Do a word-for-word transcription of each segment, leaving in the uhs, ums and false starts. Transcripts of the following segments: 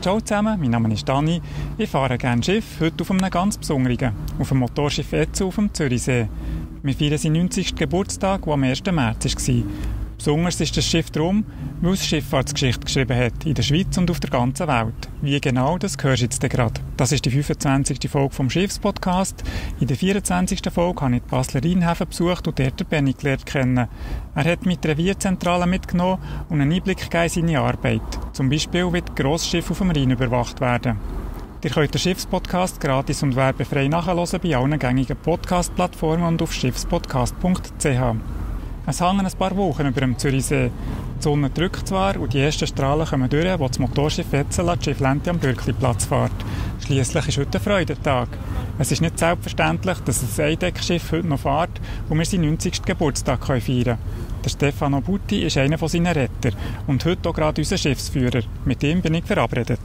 Ciao zusammen, mein Name ist Dani. Ich fahre gerne Schiff, heute auf einem ganz besonderen, auf dem Motorschiff Etzel auf dem Zürichsee. Wir feiern seinen neunzigsten Geburtstag, der am ersten März war. Besonders ist das Schiff darum, weil es Schifffahrtsgeschichte geschrieben hat, in der Schweiz und auf der ganzen Welt. Wie genau, das hörst du jetzt gerade. Das ist die fünfundzwanzigste Folge vom Schiffspodcast. In der vierundzwanzigsten Folge habe ich die Basler Rheinhäfen besucht und dort den Benny gelernt kennen. Er hat mich die Revierzentrale mitgenommen und einen Einblick gegeben in seine Arbeit. Zum Beispiel, wie die Grossschiffe auf dem Rhein überwacht werden. Ihr könnt den Schiffspodcast gratis und werbefrei nachhören bei allen gängigen Podcast-Plattformen und auf schiffspodcast punkt c h. Es hängen ein paar Wochen über dem Zürichsee. Die Sonne drückt zwar und die ersten Strahlen kommen durch, wo das Motorschiff Etzel das Schifflänti am Bürkliplatz fährt. Schliesslich ist heute ein Freudentag. Es ist nicht selbstverständlich, dass das Eideckschiff heute noch fährt und wir seinen neunzigsten Geburtstag feiern können. Der Stefano Butti ist einer von seinen Rettern und heute auch gerade unser Schiffsführer. Mit ihm bin ich verabredet.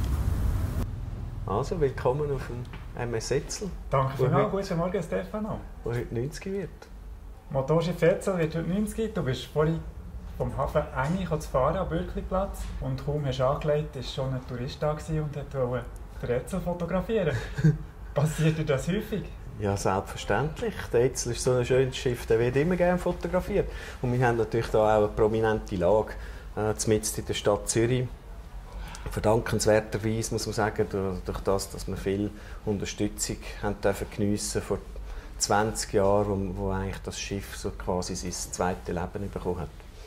Also, willkommen auf dem M S Etzel. Danke vielmals. Guten Morgen, Stefano. Der heute neunzig wird. Motorschiff Etzel wird heute neunzig. Du bist vorhin vom Hafen Engi zu fahren am Bürkliplatz und kaum hast du angelegt, war schon ein Tourist da und wollte den Etzel fotografieren. Passiert dir das häufig? Ja, selbstverständlich. Der Etzel ist so ein schönes Schiff, der wird immer gerne fotografiert. Und wir haben natürlich da auch eine prominente Lage, äh, mitten in der Stadt Zürich. Verdankenswerterweise muss man sagen, durch das, dass wir viel Unterstützung haben dürfen geniessen vor zwanzig Jahren, wo, wo eigentlich das Schiff so quasi sein zweites Leben bekommen hat.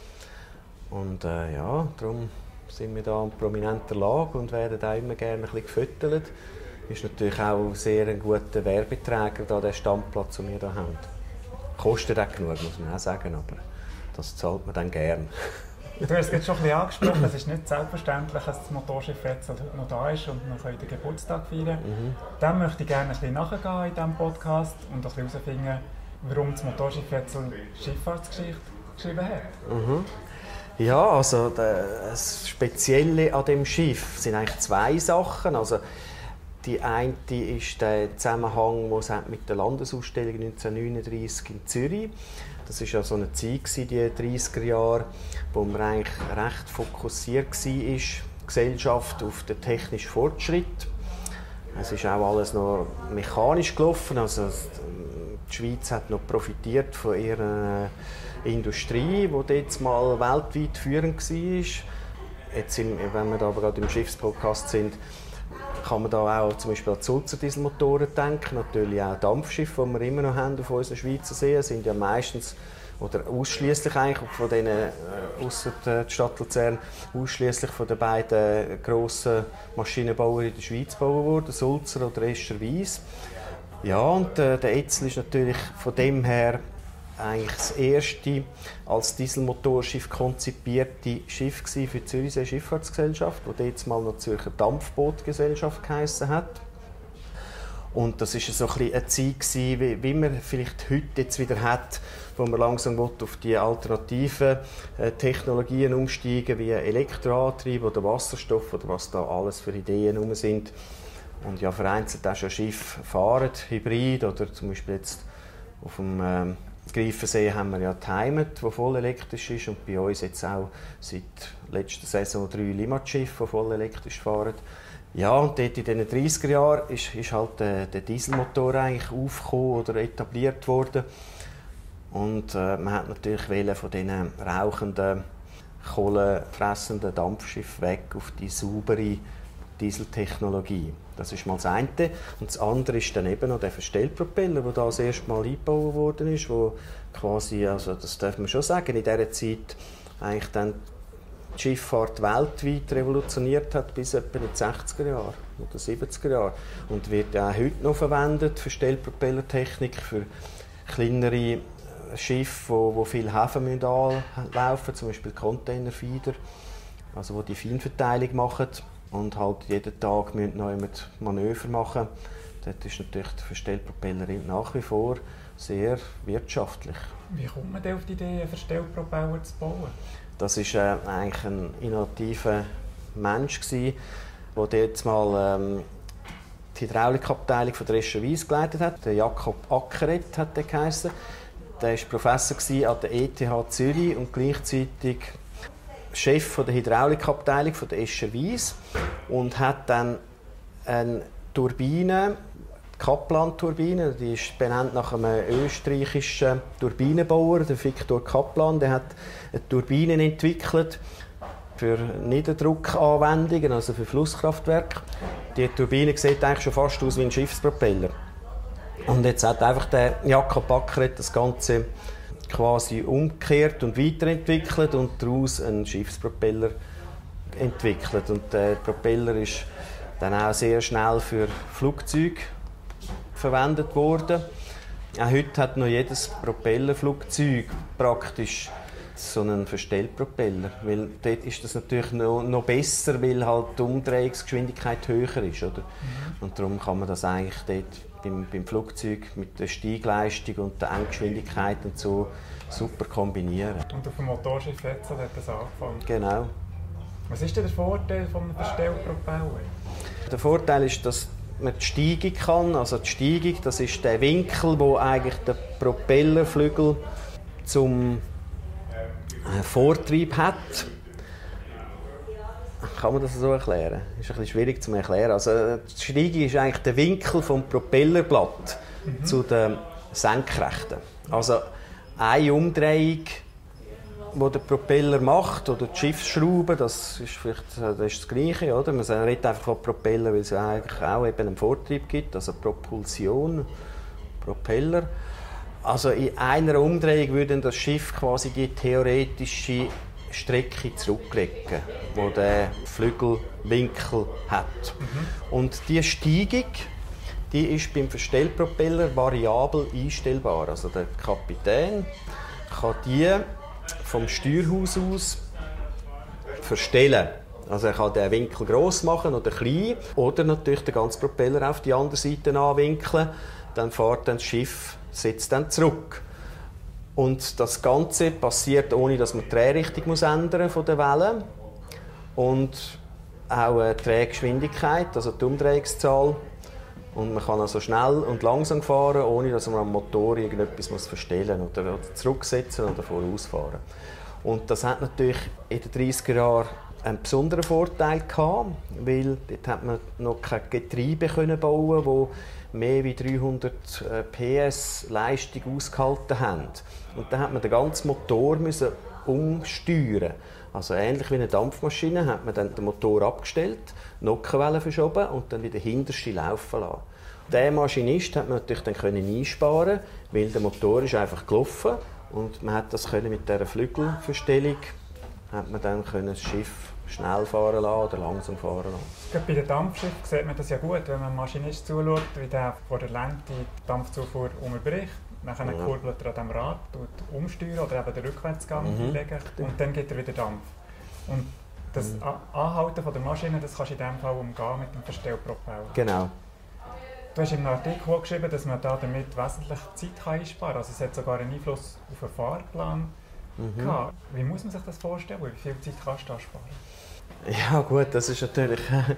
Und äh, ja, darum sind wir da an prominenter Lage und werden auch immer gerne ein bisschen gefüttert. Ist natürlich auch sehr ein guter Werbeträger, da der Standplatz, den wir hier haben. Kostet auch genug, muss man auch sagen, aber das zahlt man dann gerne. Du hast es jetzt schon ein bisschen angesprochen, es ist nicht selbstverständlich, dass das Motorschiff Etzel heute noch da ist und wir den Geburtstag feiern. Mhm. Dem möchte ich gerne ein bisschen nachgehen in diesem Podcast und ein bisschen herausfinden, warum das Motorschiff Etzel Schifffahrtsgeschichte geschrieben hat. Mhm. Ja, also das Spezielle an dem Schiff sind eigentlich zwei Sachen. Also die eine ist der Zusammenhang, den es mit der Landesausstellung neunzehnhundertneununddreissig in Zürich. Das war ja so eine Zeit, die dreissiger Jahre, wo man eigentlich recht fokussiert war, die Gesellschaft auf den technischen Fortschritt. Es ist auch alles noch mechanisch gelaufen. Also die Schweiz hat noch profitiert von ihrer Industrie, die jetzt mal weltweit führend war. Jetzt, wenn wir da aber gerade im Schiffspodcast sind, kann man da auch zum Beispiel an Sulzer Dieselmotoren denken. Natürlich auch Dampfschiffe, die wir immer noch haben auf unseren Schweizer Seen, sind ja meistens oder ausschließlich eigentlich von denen, äh, ausser der Stadt Luzern, ausschließlich von den beiden grossen Maschinenbauern in der Schweiz gebaut worden, Sulzer oder Escher-Wyss. Ja, und äh, der Etzel ist natürlich von dem her eigentlich das erste als Dieselmotorschiff konzipierte Schiff für die Zürichsee Schifffahrtsgesellschaft, das jetzt mal noch Zürcher Dampfbootgesellschaft geheissen hat. Und das war so ein bisschen eine Zeit, wie, wie man vielleicht heute jetzt wieder hat, wo man langsam auf die alternativen äh, Technologien umsteigen, wie Elektroantrieb oder Wasserstoff oder was da alles für Ideen herum sind. Und ja, vereinzelt auch schon Schiffe fahren, Hybrid oder zum Beispiel jetzt auf dem ähm, Greifensee haben wir ja die Heimat, die voll elektrisch ist, und bei uns jetzt auch seit letzter Saison drei Limmat-Schiffe, die voll elektrisch fahren. Ja, und dort in diesen dreissiger Jahren ist, ist halt der, der Dieselmotor eigentlich aufgekommen oder etabliert worden. Und äh, man hat natürlich wollen von diesen rauchenden, kohlenfressenden Dampfschiffen weg auf die saubere Dieseltechnologie. Das ist mal das eine. Und das andere ist dann eben noch der Verstellpropeller, der da das erste Mal eingebaut worden ist, wo quasi, also das darf man schon sagen, in dieser Zeit eigentlich dann die Schifffahrt weltweit revolutioniert hat, bis etwa in den sechziger Jahren oder siebziger Jahren. Und wird auch heute noch verwendet, Verstellpropellertechnik für kleinere Schiffe, wo, wo viel Häfen anlaufen müssen, zum Beispiel Containerfeeder, also wo die Feinverteilung machen und halt jeden Tag müssen noch jemand Manöver machen. Dort ist natürlich der Verstellpropeller nach wie vor sehr wirtschaftlich. Wie kommt man denn auf die Idee, einen Verstellpropeller zu bauen? Das war äh, eigentlich ein innovativer Mensch, der dort mal ähm, die Hydraulikabteilung von der Escher-Wyss geleitet hat. Der Jakob Ackeret hat der geheissen. Der war Professor an der E T H Zürich und gleichzeitig Chef der Hydraulikabteilung der Escher Wyss und hat dann eine Turbine, die Kaplan-Turbine, die ist benannt nach einem österreichischen Turbinenbauer, der Viktor Kaplan. Der hat eine Turbine entwickelt für Niederdruckanwendungen, also für Flusskraftwerke. Die Turbine sieht eigentlich schon fast aus wie ein Schiffspropeller. Und jetzt hat einfach der Jakob Backret das Ganze quasi umgekehrt und weiterentwickelt und daraus einen Schiffspropeller entwickelt. Und der Propeller ist dann auch sehr schnell für Flugzeuge verwendet worden. Auch heute hat noch jedes Propellerflugzeug praktisch so einen Verstellpropeller, weil dort ist das natürlich noch, noch besser, weil halt die Umdrehungsgeschwindigkeit höher ist, oder? Mhm. Und darum kann man das eigentlich dort beim, beim Flugzeug mit der Steigleistung und der Endgeschwindigkeit und so super kombinieren. Und auf dem Motorschiff jetzt hat das angefangen? Genau. Was ist denn der Vorteil von einem Verstellpropeller? Der Vorteil ist, dass man die Steigung kann. Also die Steigung, das ist der Winkel, wo eigentlich der Propellerflügel zum Vortrieb hat. Kann man das so erklären? Das ist ein bisschen schwierig zu erklären. Also die Steigung ist eigentlich der Winkel vom Propellerblatt mhm. zu der Senkrechten. Also eine Umdrehung, die der Propeller macht, oder die Schiffsschraube, das ist vielleicht das, ist das Gleiche. Oder? Man redet einfach von Propeller, weil es eigentlich auch eben einen Vortrieb gibt, also Propulsion, Propeller. Also in einer Umdrehung würde das Schiff quasi die theoretische Strecke zurücklegen, wo der Flügelwinkel hat. Mhm. Und diese Steigung, die ist beim Verstellpropeller variabel einstellbar. Also der Kapitän kann die vom Steuerhaus aus verstellen. Also er kann den Winkel gross machen oder klein oder natürlich den ganzen Propeller auf die andere Seite anwinkeln. Dann fährt dann das Schiff, setzt dann zurück. Und das Ganze passiert, ohne dass man die Drehrichtung muss ändern von der Welle und auch die Drehgeschwindigkeit, also die Umdrehungszahl. Und man kann also schnell und langsam fahren, ohne dass man am Motor irgendetwas muss verstellen oder, oder zurücksetzen oder vorausfahren. Und das hat natürlich in den dreißiger Jahren einen besonderen Vorteil gehabt, weil dort hat man noch kein Getriebe können bauen, wo mehr als dreihundert P S Leistung ausgehalten haben. Und dann hat man den ganzen Motor müssen umsteuern. Also ähnlich wie eine Dampfmaschine hat man dann den Motor abgestellt, Nockenwelle verschoben und dann wieder hinterste laufen lassen. Den Maschinist hat man natürlich dann können einsparen, weil der Motor ist einfach gelaufen und man hat das können mit dieser Flügelverstellung hat man dann können das Schiff schnell fahren lassen oder langsam fahren lassen. Bei den Dampfschiffen sieht man das ja gut, wenn man einem Maschinist zuschaut, wie der vor der Lenk die Dampfzufuhr unterbricht. Dann ja. kurbelt er an diesem Rad, umsteuern oder eben den Rückwärtsgang mhm. einlegen und dann gibt er wieder Dampf. Und das mhm. Anhalten von der Maschine, das kannst du in diesem Fall umgehen mit dem Verstellpropeller. Genau. Du hast im Artikel geschrieben, dass man da damit wesentlich Zeit einsparen kann. Also es hat sogar einen Einfluss auf den Fahrplan. Mhm. Wie muss man sich das vorstellen? Wie viel Zeit kannst du da sparen? Ja gut, das ist natürlich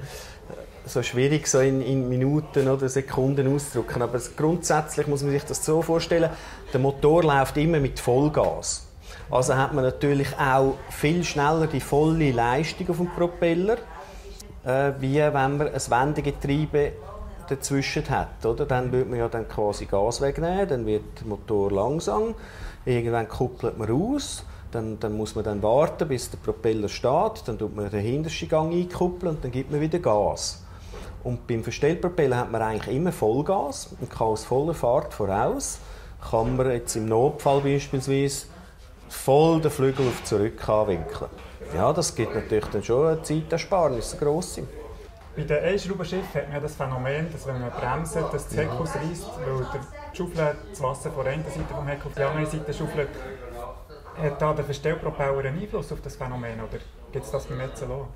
so schwierig, so in, in Minuten oder Sekunden auszudrücken. Aber grundsätzlich muss man sich das so vorstellen, der Motor läuft immer mit Vollgas. Also hat man natürlich auch viel schneller die volle Leistung auf dem Propeller, äh, wie wenn man ein Wendegetriebe dazwischen hat. Oder? Dann würde man ja dann quasi Gas wegnehmen, dann wird der Motor langsam, irgendwann kuppelt man aus. Dann, dann muss man dann warten, bis der Propeller steht, dann tut man den hintersten Gang einkuppeln und dann gibt man wieder Gas. Und beim Verstellpropeller hat man eigentlich immer Vollgas und kann aus voller Fahrt voraus, kann man jetzt im Notfall beispielsweise voll den Flügel auf zurück anwinkeln. Ja, das gibt natürlich dann schon eine Zeitersparnis, eine grosse. Bei den Einschraubenschiffen hat man das Phänomen, dass wenn man bremst, dass das Heck ausreißt, weil der Schaufel das Wasser von der einen Seite vom Heck auf die andere Seite schaufelt. Hat da der Verstellpropeller einen Einfluss auf das Phänomen oder gibt es das beim Metzelon?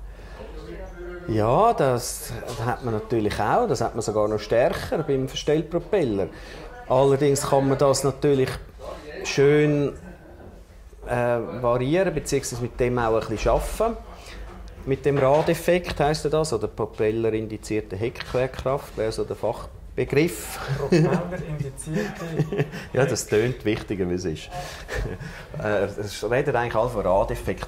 Ja, das hat man natürlich auch. Das hat man sogar noch stärker beim Verstellpropeller. Allerdings kann man das natürlich schön äh, variieren bzw. mit dem auch ein bisschen arbeiten. Mit dem Radeffekt heisst das, oder Propeller-indizierte Heckquerkraft wäre so der Fachbegriff. Propeller-indizierte Ja, das tönt wichtiger, wie es ist. Es redet eigentlich alle von Radeffekt.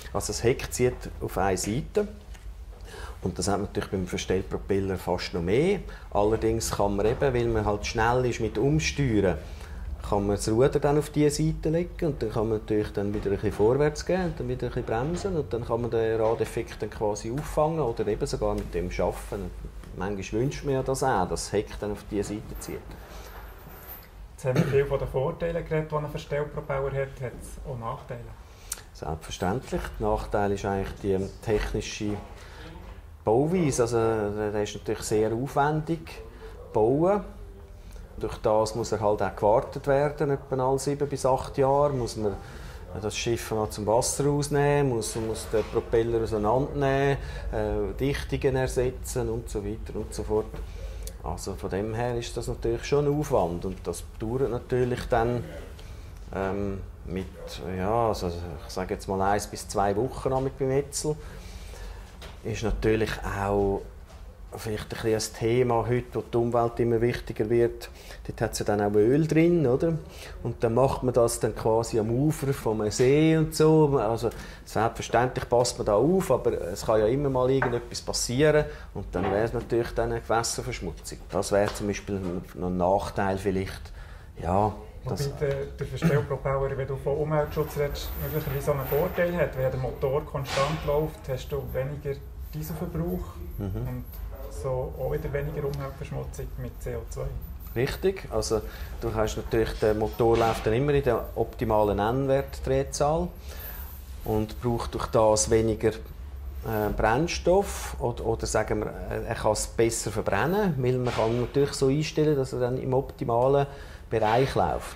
Also das Heck zieht auf eine Seite. Und das hat man natürlich beim Verstellpropeller fast noch mehr. Allerdings kann man eben, weil man halt schnell ist mit Umsteuern, kann man das Ruder dann auf diese Seite legen und dann kann man natürlich dann wieder ein bisschen vorwärts gehen und dann wieder ein bisschen bremsen und dann kann man den Radeffekt dann quasi auffangen oder eben sogar mit dem arbeiten. Manchmal wünscht man ja das auch, dass das Heck dann auf diese Seite zieht. Jetzt haben wir viel von den Vorteilen geredet, die ein Verstellpropeller hat. Hat es auch Nachteile? Selbstverständlich. Der Nachteil ist eigentlich die technische Bauweise. Also, der ist natürlich sehr aufwendig bauen. Durch das muss er halt auch gewartet werden, etwa alle sieben bis acht Jahre. Muss man das Schiff noch zum Wasser rausnehmen, muss, muss den Propeller auseinandernehmen, äh, Dichtungen ersetzen und so weiter und so fort. Also von dem her ist das natürlich schon ein Aufwand und das dauert natürlich dann ähm, mit, ja, also ich sage jetzt mal eins bis zwei Wochen mit beim Etzel. Ist natürlich auch vielleicht ein, ein Thema heute, wo die Umwelt immer wichtiger wird. Dort hat es ja dann auch Öl drin, oder? Und dann macht man das dann quasi am Ufer vom See und so. Also selbstverständlich passt man da auf, aber es kann ja immer mal irgendetwas passieren und dann wäre es natürlich dann eine Gewässerverschmutzung. Das wäre zum Beispiel noch ein Nachteil vielleicht. Ja, Wobei der, der Verstellpropeller, wenn du von Umweltschutz redest, möglicherweise einen Vorteil hat. Wenn der Motor konstant läuft, hast du weniger Dieselverbrauch mhm. und so auch wieder weniger Umweltverschmutzung mit C O zwei. Richtig, also du hast natürlich, der Motor läuft dann immer in der optimalen Nennwertdrehzahl und braucht durch das weniger äh, Brennstoff oder, oder sagen wir, er kann es besser verbrennen, weil man kann natürlich so einstellen, dass er dann im optimalen Bereich läuft.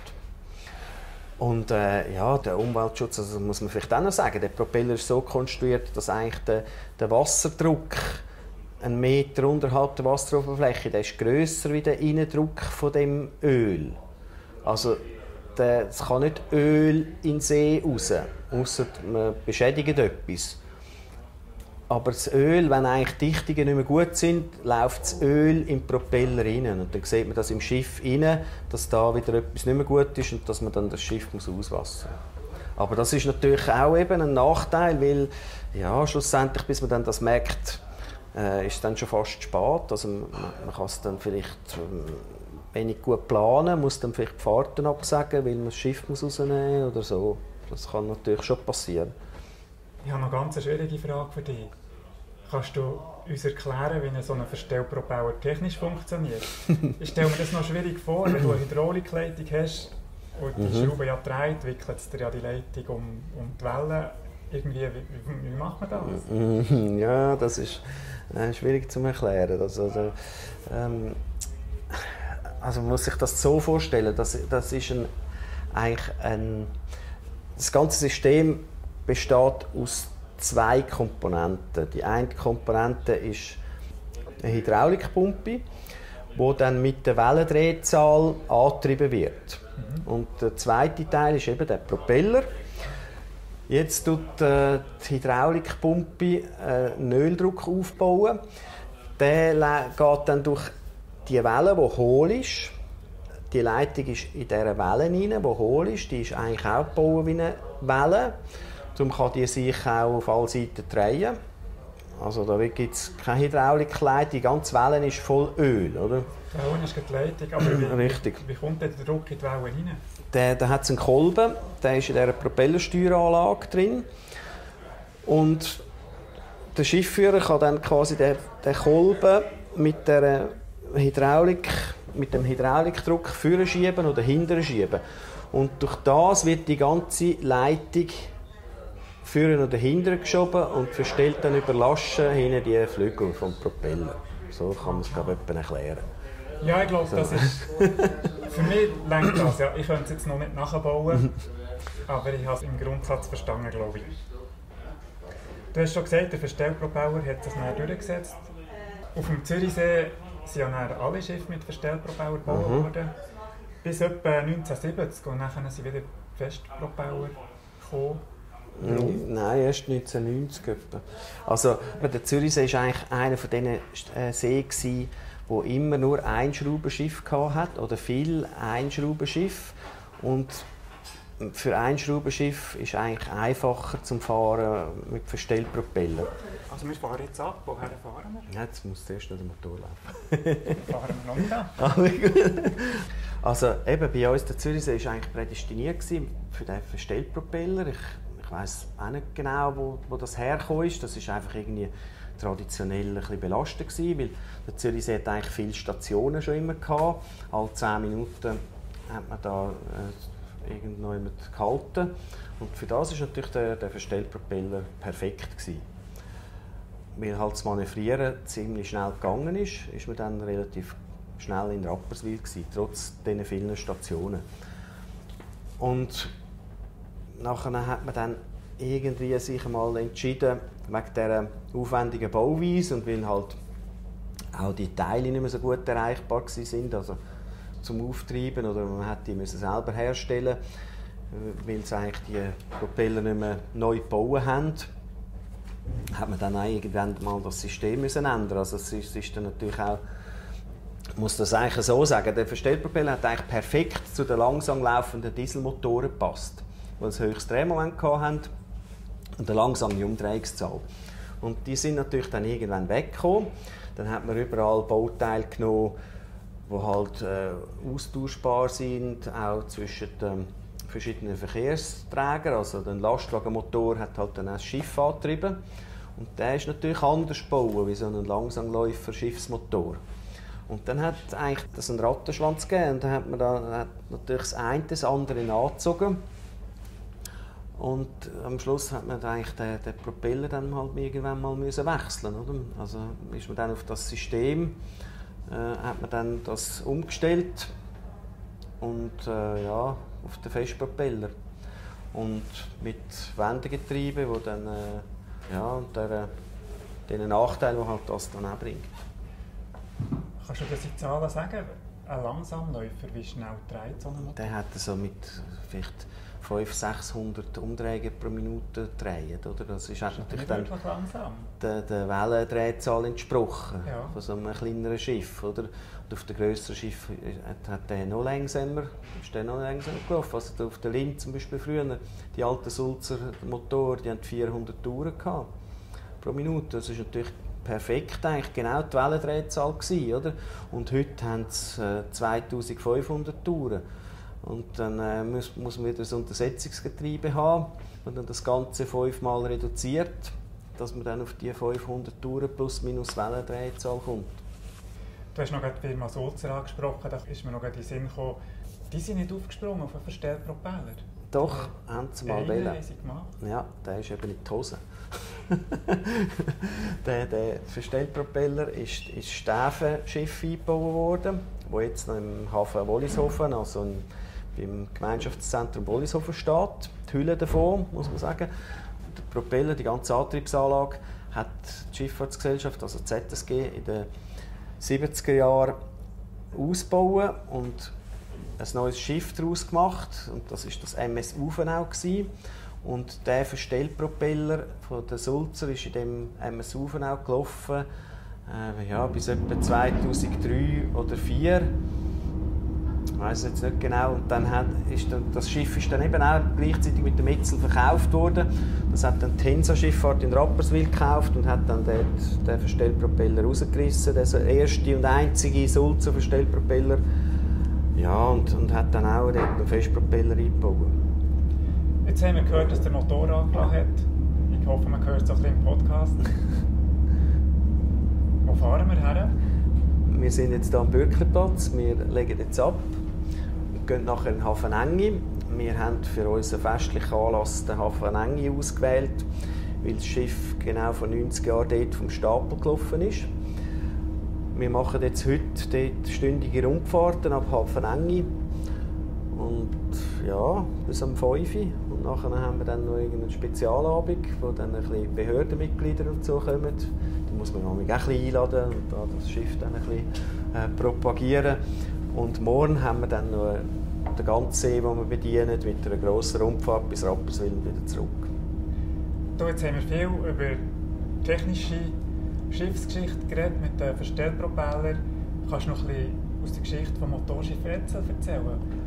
Und äh, ja, der Umweltschutz, also muss man vielleicht auch noch sagen, der Propeller ist so konstruiert, dass eigentlich der, der Wasserdruck ein Meter unterhalb der Wasseroberfläche, der ist grösser wie der Innendruck von dem Öl. Also es kann nicht Öl in den See raus, ausser man beschädigt etwas. Aber das Öl, wenn eigentlich die Dichtungen nicht mehr gut sind, läuft das Öl im Propeller rein. Und dann sieht man das im Schiff rein, dass da wieder etwas nicht mehr gut ist und dass man dann das Schiff muss auswassern muss. Aber das ist natürlich auch eben ein Nachteil, weil ja, schlussendlich, bis man dann das merkt, äh, ist es dann schon fast spät. Also man, man kann es dann vielleicht ähm, wenig gut planen, muss dann vielleicht die Fahrten absagen, weil man das Schiff muss rausnehmen oder so. Das kann natürlich schon passieren. Ich habe noch eine ganz schwierige Frage für dich. Kannst du uns erklären, wie so ein Verstellpropeller technisch funktioniert? Ich stelle mir das noch schwierig vor, wenn du eine Hydraulikleitung hast und die mhm. Schraube ja dreht, wickelt es dir ja die Leitung um, um die Wellen. Irgendwie, wie, wie macht man das? Ja, das ist äh, schwierig zu erklären. Also, also, ähm, also man muss sich das so vorstellen, dass das ist ein, eigentlich ein, das ganze System besteht aus zwei Komponenten. Die eine Komponente ist eine Hydraulikpumpe, die dann mit der Wellendrehzahl angetrieben wird. Mhm. Und der zweite Teil ist eben der Propeller. Jetzt tut äh, die Hydraulikpumpe äh, einen Öldruck aufbauen. Der geht dann durch die Welle, die hohl ist. Die Leitung ist in dieser Welle rein, die hohl ist. Die ist eigentlich auch gebaut wie eine Welle. Darum kann die sich auch auf alle Seiten drehen. Also da gibt es keine Hydraulikleitung, die ganze Welle ist voll Öl, oder? Die Welle ist die Leitung, aber wie, Richtig. wie kommt der Druck in die Welle rein? Der, der hat einen Kolben, der ist in dieser Propellersteueranlage drin. Und der Schiffführer kann dann quasi den, den Kolben mit, der Hydraulik, mit dem Hydraulikdruck vorne schieben oder hinten schieben. Und durch das wird die ganze Leitung vorne oder hinten geschoben und verstellt dann über Laschen hinten die Flügel vom Propeller. So kann man es, glaube ich, erklären. Ja, ich glaube, so. Das ist... Für mich reicht das. Ja. Ich könnte es jetzt noch nicht nachbauen, aber ich habe es im Grundsatz verstanden, glaube ich. Du hast schon gesagt, der Verstellpropeller hat sich dann durchgesetzt. Auf dem Zürichsee sind ja dann alle Schiffe mit Verstellpropeller gebaut mhm. worden. Bis etwa neunzehnhundertsiebzig und dann sind wieder Festpropeller gekommen. Nein, erst neunzehnhundertneunzig etwa. Also, der Zürichsee war eigentlich einer von diesen Seen, wo immer nur ein Schraubenschiff hatte oder viele Einschraubenschiffe. Und für Einschraubenschiff ist eigentlich einfacher zum Fahren mit Verstellpropeller. Also wir fahren jetzt ab, woher fahren wir? Ja, jetzt muss zuerst noch der Motor laufen. Fahren wir noch nicht ab. Also eben bei uns der Zürichsee war eigentlich prädestiniert für den Verstellpropeller. Ich, ich weiss auch nicht genau, wo, wo das hergekommen ist. Das war einfach irgendwie traditionell ein bisschen belastend gewesen, weil der Zürichsee hat eigentlich viele Stationen schon immer gehabt. Alle zehn Minuten hat man da äh, irgendwo gehalten. Und für das war natürlich der, der Verstellpropeller perfekt gewesen. Weil halt das Manövrieren ziemlich schnell gegangen ist, ist man dann relativ schnell in Rapperswil gewesen, trotz diesen vielen Stationen. Und nachher hat man dann irgendwie sich mal entschieden, wegen dieser aufwendigen Bauweise und weil halt auch die Teile nicht mehr so gut erreichbar waren, also zum Auftreiben, oder man hätte die müssen selber herstellen, weil sie eigentlich die Propeller nicht mehr neu gebaut haben, hat man dann auch irgendwann mal das System müssen ändern. Also es ist, es ist dann natürlich auch, ich muss das eigentlich so sagen, der Verstellpropeller hat eigentlich perfekt zu den langsam laufenden Dieselmotoren gepasst, weil sie höchstes Drehmoment hatten und eine langsame Umdrehungszahl. Und die sind natürlich dann irgendwann weggekommen. Dann hat man überall Bauteile genommen, die halt äh, austauschbar sind, auch zwischen den verschiedenen Verkehrsträgern. Also der Lastwagenmotor hat halt dann auch das Schiff angetrieben. Und der ist natürlich anders gebaut, wie so ein Langsamläufer-Schiffsmotor. Und dann hat eigentlich das einen Rattenschwanz gegeben und dann hat man da hat natürlich das eine das andere nachgezogen. Und am Schluss hat man eigentlich den, den Propeller dann halt irgendwann mal müssen wechseln, oder? Also ist man dann auf das System, äh, hat man dann das umgestellt und äh, ja, auf den Festpropeller. Und mit Wendegetriebe, wo dann äh, ja, und der, den Nachteil, den halt das dann auch bringt. Kannst du das in Zahlen sagen? Ein Langsamläufer, wie schnell dreht so ein Motor? Der hat so mit vielleicht fünfhundert bis sechshundert Umdrehungen pro Minute gedreht, oder? Das ist, das ist natürlich dann langsam. Der, der Wellendrehzahl entsprochen, ja. Von so einem kleineren Schiff, oder? Und auf dem grösseren Schiff hat der noch langsamer, ist der noch langsamer gelaufen. Also auf der Lind zum Beispiel früher, die alten Sulzer Motoren, die hatten vierhundert Touren gehabt pro Minute. Das ist natürlich perfekt, eigentlich genau die Wellendrehzahl gewesen, oder? Und heute haben sie äh, zweitausendfünfhundert Touren. Und dann äh, muss, muss man wieder das Untersetzungsgetriebe haben und dann das Ganze fünfmal reduziert, dass man dann auf die fünfhundert Touren plus minus Wellendrehzahl kommt. Du hast noch die Firma Sulzer angesprochen, da ist mir noch in den Sinn gekommen, die sind nicht aufgesprungen auf einen Verstellpropeller. Doch, ja, haben sie mal wollen. Gemacht. Ja, der ist eben in die Hose. der, der Verstellpropeller ist ins Stäfenschiff eingebaut worden, das jetzt noch im Hafen Wollishofen, also im, beim Gemeinschaftszentrum Wollishofen steht. Die Hülle davon, muss man sagen. Der Propeller, die ganze Antriebsanlage, hat die Schifffahrtsgesellschaft, also die Z S G, in den siebziger Jahren ausgebaut und ein neues Schiff daraus gemacht. Und das war das M S Uvenau. Und der Verstellpropeller von der Sulzer ist in dem M S Uvenau gelaufen, äh, ja, bis etwa zweitausenddrei oder zweitausendvier. Ich weiss jetzt nicht genau. Und dann hat, ist dann, das Schiff ist dann eben auch gleichzeitig mit dem Metzel verkauft worden. Das hat dann die Hensa-Schifffahrt in Rapperswil gekauft und hat dann den, den Verstellpropeller rausgerissen. Der erste und einzige Sulzer Verstellpropeller. Ja, und, und hat dann auch den Festpropeller eingebaut. Jetzt haben wir gehört, dass der Motor angelassen hat. Ich hoffe, man hört es auch im Podcast. Wo fahren wir her? Wir sind jetzt hier am Bürkliplatz. Wir legen jetzt ab und gehen nachher in Hafenengi. Wir haben für unseren festlichen Anlass den Hafenengi ausgewählt, weil das Schiff genau vor neunzig Jahren dort vom Stapel gelaufen ist. Wir machen jetzt heute dort stündige Rundfahrten ab Hafenengi. Und ja, bis um fünf Uhr. Und nachher haben wir dann noch einen Spezialabend, wo dann ein bisschen Behördenmitglieder und so kommen. Die muss man auch ein bisschen einladen und da das Schiff dann ein bisschen äh, propagieren. Und morgen haben wir dann noch den ganzen See, den wir bedienen, mit einer grossen Rundfahrt bis Rapperswil und wieder zurück. Du, jetzt haben wir viel über technische Schiffsgeschichte geredet, mit den Verstellpropellern. Kannst du noch ein bisschen aus der Geschichte des Motorschiffs Etzel erzählen?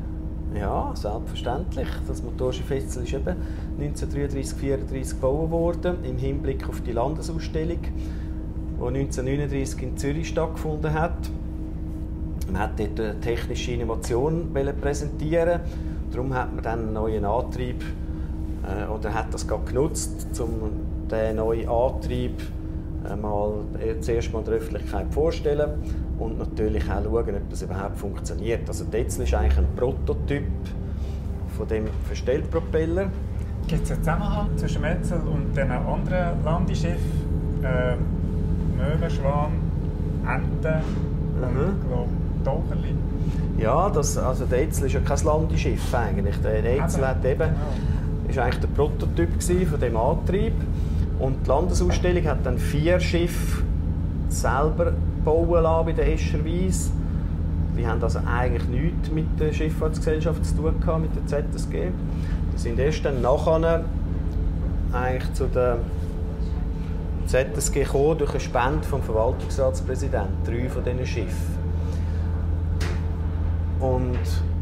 Ja, selbstverständlich. Das Motorschiff Etzel ist eben neunzehnhundertdreiunddreissig vierunddreissig gebaut worden, im Hinblick auf die Landesausstellung, die neunzehnhundertneununddreissig in Zürich stattgefunden hat. Man wollte dort eine technische Innovation präsentieren. Darum hat man dann einen neuen Antrieb äh, oder hat das gerade genutzt, um den neuen Antrieb äh, mal zuerst mal der Öffentlichkeit vorstellen und natürlich auch schauen, ob das überhaupt funktioniert. Also die Etzel ist eigentlich ein Prototyp von dem Verstellpropeller. Gibt es einen Zusammenhang zwischen dem Etzel und den anderen Landeschiffen? Äh, Möwen, Schwan, Enten und mhm. glaub, Taucherli? Ja, das, also der Etzel ist ja kein Landeschiff eigentlich. Der Etzel hat eben, ist eigentlich der Prototyp von dem Antrieb. Und die Landesausstellung hat dann vier Schiffe selber bauen lassen bei der Escherwies. Die haben also eigentlich nichts mit der Schifffahrtsgesellschaft zu tun gehabt, mit der Z S G. Die sind erst dann nachher eigentlich zu der Z S G gekommen, durch eine Spende vom Verwaltungsratspräsidenten, drei von diesen Schiffen. Und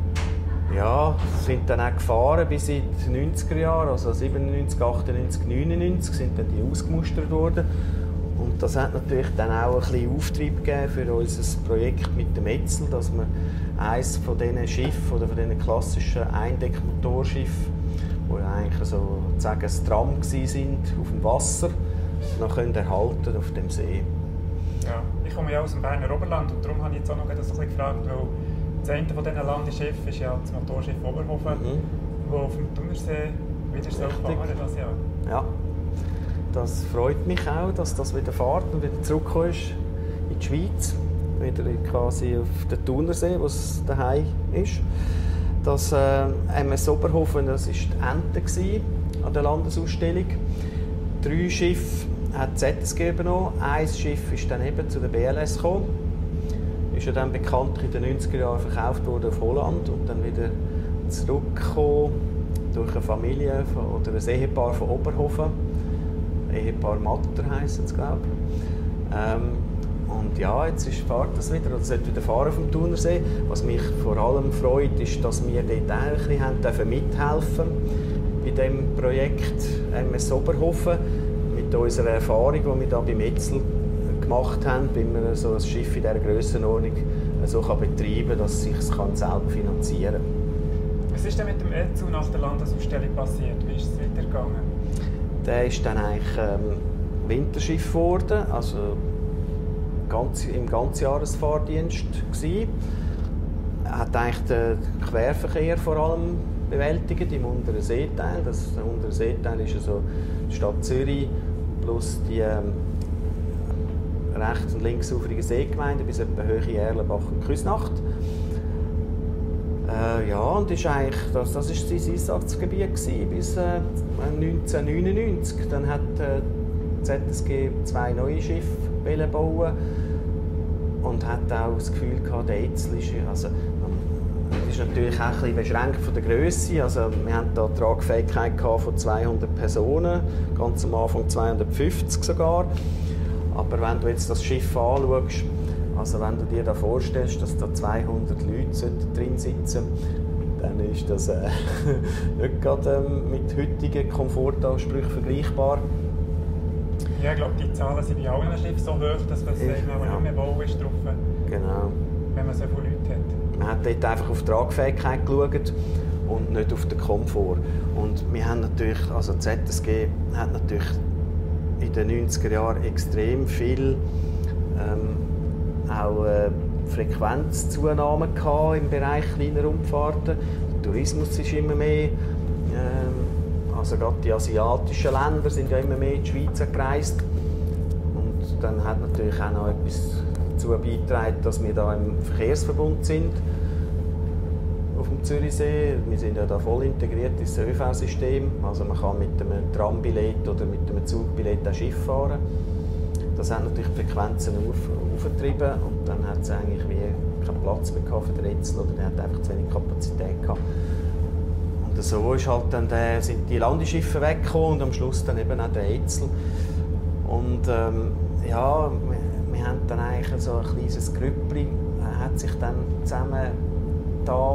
ja, sind dann auch gefahren bis in die neunziger Jahre, also siebenundneunzig, achtundneunzig, neunundneunzig sind dann die ausgemustert worden. Und das hat natürlich dann auch ein bisschen Auftrieb gegeben für unser Projekt mit dem Etzel, dass wir eines von diesen Schiffen oder von diesen klassischen Eindeckmotorschiffen, die eigentlich so sagen, ein Tram waren auf dem Wasser, noch können erhalten auf dem See. Ja, ich komme ja aus dem Berner Oberland und darum habe ich jetzt auch noch ein bisschen gefragt, weil das eine von diesen Landesschiffen ist ja das Motorschiff Oberhofen, mhm. das auf dem Thunersee wieder so fahren das Jahr. Ja, das freut mich auch, dass das wieder fährt und wieder zurückgekommen ist in die Schweiz, wieder quasi auf den Thunersee, wo es daheim ist. Das äh, M S Oberhofen, das war die Ente an der Landesausstellung. Drei Schiffe hat die Z S G übernommen, ein Schiff ist dann eben zu der B L S gekommen. Ist ja dann bekanntlich in den neunziger Jahren verkauft worden auf Holland und dann wieder zurückgekommen durch eine Familie von, oder ein Ehepaar von Oberhofen. Ehepaar Matter heisst es, glaube ich. Ähm, und ja, jetzt ist, fährt das wieder, oder sollte wieder fahren vom Thunersee. Was mich vor allem freut, ist, dass wir dort auch ein bisschen haben dürfen mithelfen bei diesem Projekt M S Oberhofen mit unserer Erfahrung, die wir da beim Etzel gemacht haben, wie man so ein Schiff in dieser Grössenordnung so kann betreiben kann, dass es sich selber finanzieren kann. Was ist denn mit dem Etzel nach der Landesausstellung passiert? Wie ist es weitergegangen? Der ist dann eigentlich ähm, Winterschiff geworden, also ganz, im Ganzjahresfahrdienst gsi. Er hat eigentlich den Querverkehr vor allem bewältigt im unteren Seeteil. Das, der untere Seeteil ist also die Stadt Zürich plus die ähm, rechts- und linksufrigen Seegemeinden bis etwa Höhe, Erlenbach und Küsnacht. Äh, ja, und ist eigentlich, das war sein Einsatzgebiet bis äh, neunzehnhundertneunundneunzig. Dann hat äh, die Z S G zwei neue Schiffe bauen und hat auch das Gefühl gehabt, der Etzel ist, also, ist natürlich auch ein bisschen beschränkt von der Grösse. Also, wir hatten da eine Tragfähigkeit von zweihundert Personen, ganz am Anfang zweihundertfünfzig sogar. Aber wenn du jetzt das Schiff anschaust, also wenn du dir da vorstellst, dass da zweihundert Leute drin sitzen, dann ist das äh, nicht gerade ähm, mit heutigen Komfortansprüchen vergleichbar. Ja, ich glaube, die Zahlen sind bei allen Schiffen so hoch, dass man es ja. nicht mehr Bau ist drauf, genau. wenn man so viele Leute hat. Man hat dort einfach auf die Tragfähigkeit geschaut und nicht auf den Komfort. Und wir haben natürlich, also die Z S G hat natürlich in den neunziger Jahren extrem viel ähm, auch äh, Frequenzzunahme gehabt im Bereich kleiner Raumfahrten. Der Tourismus ist immer mehr, ähm, also gerade die asiatischen Länder sind ja immer mehr in die Schweiz gereist. Und dann hat natürlich auch noch etwas dazu beigetragen, dass wir da im Verkehrsverbund sind auf dem Zürichsee. Wir sind ja da voll integriert ins Ö V-System. Also man kann mit einem Trambillett oder mit einem Zugbillett auch Schiff fahren. Das hat natürlich die Frequenzen auf, aufgetrieben und dann hat es eigentlich wie keinen Platz mehr für den Etzel oder der hat einfach zu wenig Kapazität gehabt. Und so ist halt dann der, sind die Landeschiffe weggekommen und am Schluss dann eben auch der Etzel. Und ähm, ja, wir, wir haben dann eigentlich so ein kleines Grüppli, hat sich dann zusammen da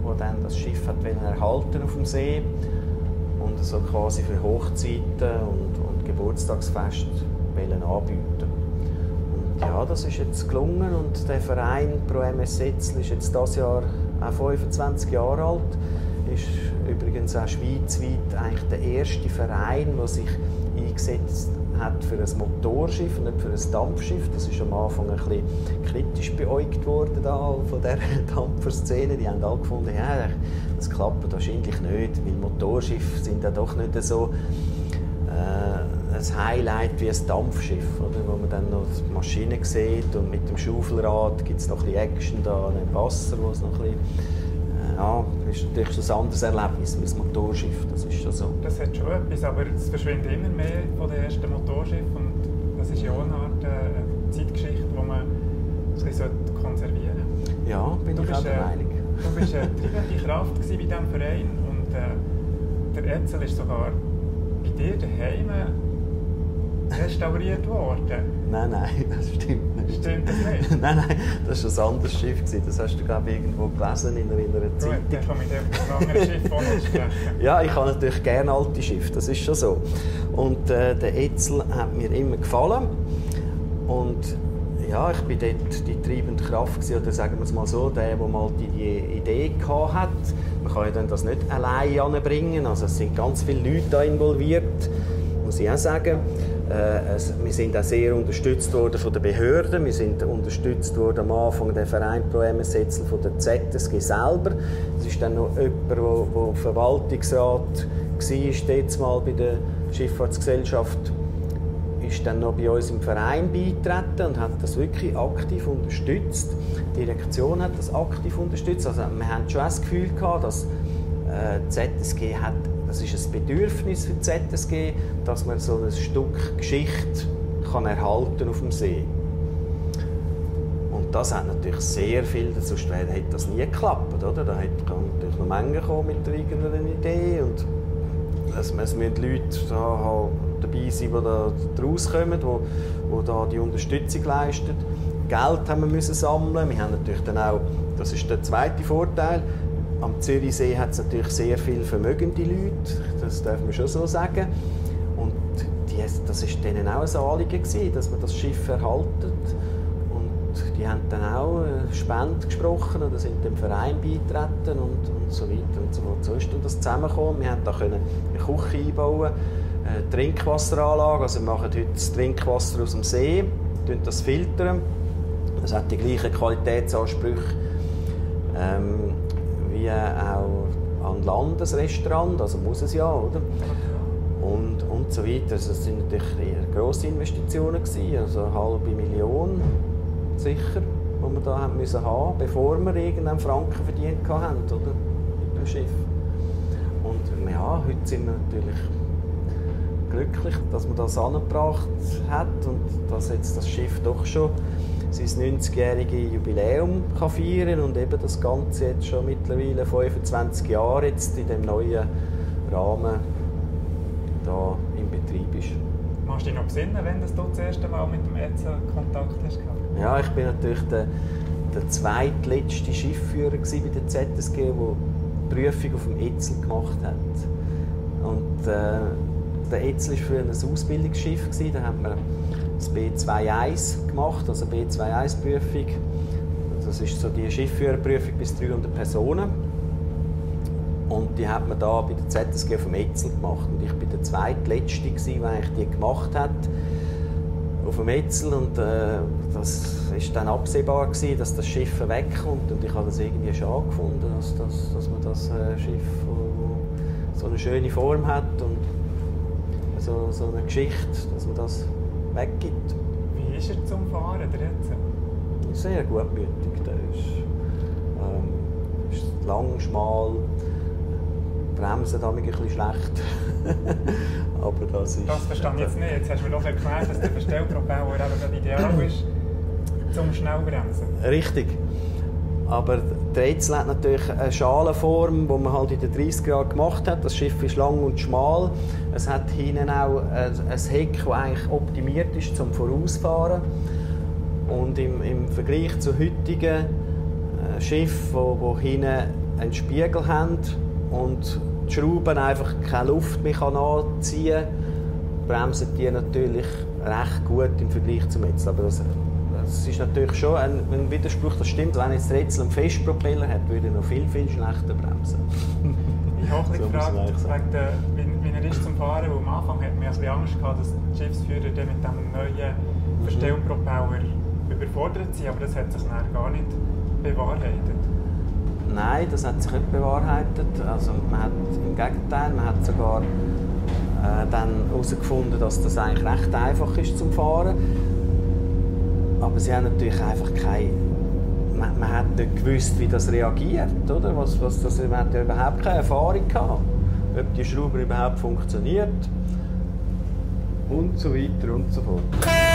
wo dann das Schiff hat erhalten auf dem See und so quasi für Hochzeiten und, und Geburtstagsfeste anbieten. Und ja, das ist jetzt gelungen und der Verein Pro M S Etzel ist jetzt dieses Jahr auch fünfundzwanzig Jahre alt. Ist übrigens auch schweizweit eigentlich der erste Verein, der sich eingesetzt hat für ein Motorschiff und nicht für ein Dampfschiff. Das ist am Anfang ein bisschen kritisch beäugt worden da von der Dampferszene. Die haben alle gefunden, ja, das klappt wahrscheinlich nicht, weil Motorschiffe sind ja doch nicht so äh, ein Highlight wie ein Dampfschiff, oder? Wo man dann noch die Maschine sieht und mit dem Schaufelrad gibt es noch ein bisschen Action da im Wasser, wo es noch ein bisschen ja, das ist natürlich ein anderes Erlebnis als ein Motorschiff, das ist schon so. Das hat schon etwas, aber es verschwindet immer mehr von den ersten Motorschiffen und das ist ja auch eine Art äh, Zeitgeschichte, die man ein konservieren sollte. Ja, bin du ich auch der Meinung. Äh, du warst eine treibende Kraft bei diesem Verein und äh, der Etzel ist sogar bei dir daheim restauriert worden. Nein, nein, das stimmt nicht. Stimmt das nicht? Nein, nein, das war ein anderes Schiff. Das hast du, glaube ich, irgendwo gelesen in einer, in einer Zeitung. Gut, dann kann ich mit einem anderen Schiff auch noch sprechen. Ja, ich habe natürlich gerne alte Schiffe, das ist schon so. Und äh, der Etzel hat mir immer gefallen. Und ja, ich war dort die treibende Kraft gewesen, oder sagen wir es mal so, der, der mal die, die Idee hatte. Man kann ja dann das nicht allein anbringen, also es sind ganz viele Leute da involviert, muss ich auch sagen. Äh, es, wir sind auch sehr unterstützt worden von den Behörden. Wir sind unterstützt worden am Anfang der Verein Pro M S Etzel von der Z S G selber. Es ist dann noch jemand, der, der Verwaltungsrat war, jetzt mal bei der Schifffahrtsgesellschaft, ist dann noch bei uns im Verein beigetreten und hat das wirklich aktiv unterstützt. Die Direktion hat das aktiv unterstützt. Also wir haben schon das Gefühl gehabt, dass äh, die Z S G hat Das ist ein Bedürfnis für die Z S G, dass man so ein Stück Geschichte kann erhalten auf dem See. Und das hat natürlich sehr viel, sonst hätte das nie geklappt, oder? Da kann natürlich noch Menge kommen mit irgendeiner Idee und es müssen Leute da dabei sein, die da rauskommen, die, die da die Unterstützung leisten. Geld haben wir müssen sammeln. Wir haben natürlich dann auch, das ist der zweite Vorteil. Am Zürichsee hat es natürlich sehr viele vermögende Leute, das darf man schon so sagen. Und die, das war denen auch ein Anliegen gewesen, dass man das Schiff erhalten. Und die haben dann auch Spenden gesprochen oder sind dem Verein beigetreten und, und so weiter und so fort. So ist das zusammengekommen. Wir konnten da eine Küche einbauen, eine Trinkwasseranlage. Also wir machen heute das Trinkwasser aus dem See, das filtern. Das hat die gleichen Qualitätsansprüche ähm, wie auch an Land, ein Restaurant, also muss es ja, oder? Und, und so weiter. Also das sind natürlich eher grosse Investitionen gewesen, also eine halbe Million sicher, die wir da haben müssen haben, bevor wir irgendeinen Franken verdient haben, oder? Mit dem Schiff. Und ja, heute sind wir natürlich glücklich, dass man das angebracht hat und dass jetzt das Schiff doch schon sein neunzigjährige Jubiläum kann feiern und eben das Ganze jetzt schon mittlerweile fünfundzwanzig Jahre jetzt in dem neuen Rahmen da im Betrieb ist. Machst du dich noch besinnen, wenn du das erste Mal mit dem Etzel Kontakt hast gehabt? Ja, ich bin natürlich der, der zweitletzte Schifführer bei der Z S G, der die Prüfung auf dem Etzel gemacht hat. Und äh, der Etzel war früher ein Ausbildungsschiff, da haben wir das B zwei eins gemacht, also B zwei eins Prüfung. Das ist so die Schiffführerprüfung bis dreihundert Personen. Und die hat man da bei der Z S G auf dem Etzel gemacht. Und ich war der zweitletzte, der eigentlich die gemacht hat auf dem Etzel. Und äh, das war dann absehbar gewesen, dass das Schiff wegkommt. Und ich habe das irgendwie schade gefunden, dass, dass, dass man das äh, Schiff, das so eine schöne Form hat und so, so eine Geschichte, dass man das weggibt. Wie ist er zum Fahren, der Etzel? Sehr gutmütig. Der ist, ähm, ist lang, schmal, Bremsen da ein bisschen schlecht. Aber das ist... Das verstehe ich jetzt nicht. Jetzt hast du mir doch erklärt, dass der Bestellpropeller eben ideal ist zum Schnellbremsen. Richtig. Aber der Etzel hat natürlich eine Schalenform, die man halt in den dreißiger Jahren gemacht hat. Das Schiff ist lang und schmal. Es hat hinten auch ein Heck, das eigentlich optimiert ist zum Vorausfahren. Und im, im Vergleich zu heutigen ein Schiff, wo, wo hinten einen Spiegel haben und die Schrauben einfach keine Luft mehr anziehen kann, bremsen die natürlich recht gut im Vergleich zum Etzel. Aber das, das ist natürlich schon ein, ein Widerspruch, das stimmt. Wenn jetzt der Etzel einen Festpropeller hat, würde er noch viel, viel schlechter bremsen. Ich habe auch so gefragt, wegen der, wie, wie er ist zum Fahren, weil am Anfang hat man ein bisschen Angst gehabt, dass die Schiffsführer mit diesem neuen Verstellpropeller überfordert sind, aber das hat sich dann gar nicht bewahrheitet. Nein, das hat sich nicht bewahrheitet. Also man hat, im Gegenteil, man hat sogar äh, dann herausgefunden, dass das eigentlich recht einfach ist zum Fahren. Aber sie haben natürlich einfach keine... Man, man hat nicht gewusst, wie das reagiert, oder? Was, was das, man hat ja überhaupt keine Erfahrung gehabt, ob die Schraube überhaupt funktioniert und so weiter und so fort.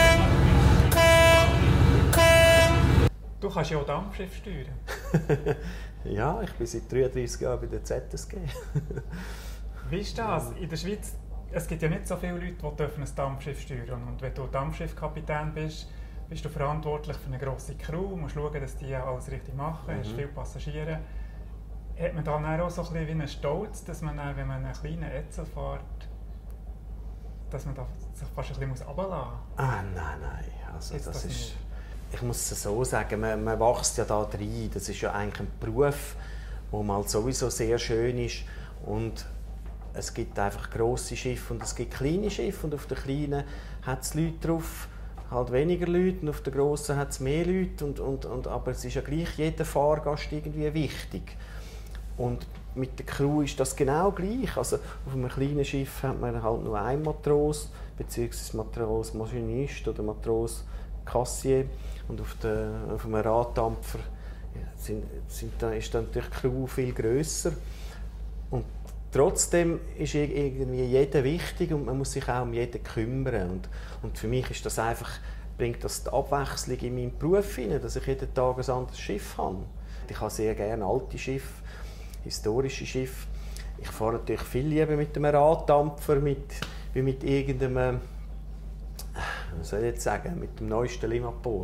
Du kannst ja auch Dampfschiff steuern. Ja, ich bin seit dreiunddreissig Jahren bei der Z S G. Wie ist das? In der Schweiz es gibt ja nicht so viele Leute, die ein Dampfschiff steuern dürfen. Und wenn du Dampfschiffkapitän bist, bist du verantwortlich für eine grosse Crew, musst schauen, dass die alles richtig machen, mhm. hast viele Passagiere. Hat man dann auch so ein bisschen wie einen Stolz, dass man dann, wenn man einen kleinen Etzel fährt, dass man da sich fast ein bisschen runterlassen muss? Ah, nein, nein. Also, das, das ist, ich muss es so sagen, man, man wächst ja da rein. Das ist ja eigentlich ein Beruf, der mal sowieso sehr schön ist. Und es gibt einfach grosse Schiffe und es gibt kleine Schiffe. Und auf den kleinen hat es Leute drauf, halt weniger Leute. Und auf den grossen hat es mehr Leute. Und, und, und, aber es ist ja gleich jeder Fahrgast irgendwie wichtig. Und mit der Crew ist das genau gleich. Also auf einem kleinen Schiff hat man halt nur einen Matros, beziehungsweise Matros Maschinist oder Matros Kassier. Und auf, der, auf einem Raddampfer sind, sind, ist dann natürlich die Crew viel grösser. Und trotzdem ist irgendwie jeder wichtig und man muss sich auch um jeden kümmern. Und, und für mich ist das einfach, bringt das die Abwechslung in meinen Beruf hinein, dass ich jeden Tag ein anderes Schiff habe. Ich habe sehr gerne alte Schiffe, historische Schiffe. Ich fahre natürlich viel lieber mit einem Raddampfer mit, wie mit irgendeinem, was soll ich jetzt sagen, mit dem neuesten Limmatboot.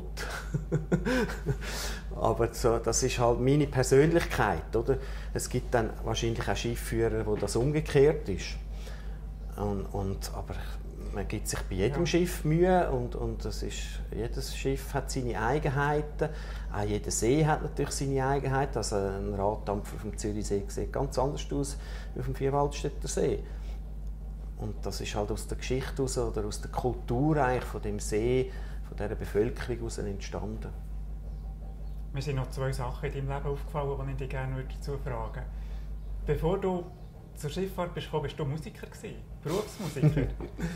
Aber so, das ist halt meine Persönlichkeit, oder? Es gibt dann wahrscheinlich auch Schiffführer, wo das umgekehrt ist. Und, und, aber man gibt sich bei jedem ja. Schiff Mühe und, und das ist, jedes Schiff hat seine Eigenheiten. Auch jeder See hat natürlich seine Eigenheiten. Also ein Raddampfer vom Zürichsee sieht ganz anders aus als auf dem Vierwaldstätter See. Und das ist halt aus der Geschichte heraus, oder aus der Kultur eigentlich von dem See, von dieser Bevölkerung heraus entstanden. Mir sind noch zwei Sachen in deinem Leben aufgefallen, die ich dich gerne dazu fragen würde. Bevor du zur Schifffahrt bist, bist du Musiker gewesen, Berufsmusiker?